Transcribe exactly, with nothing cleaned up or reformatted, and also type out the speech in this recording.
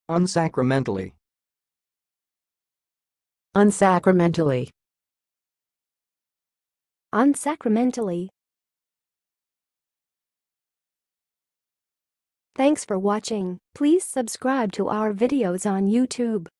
Un-sa-cra-men-tally. un-sa-cra-men-tally. un-sa-cra-men-tally. Thanks for watching. Please subscribe to our videos on YouTube.